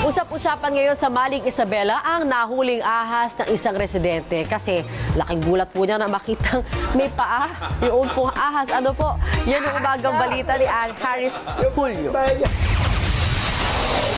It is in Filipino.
Usap-usapan ngayon sa Maling Isabela ang nahuling ahas ng isang residente kasi laking gulat po niya na makitang may paa yung pong ahas. Ano po? Yan yung umagang balita ni Harris Julio.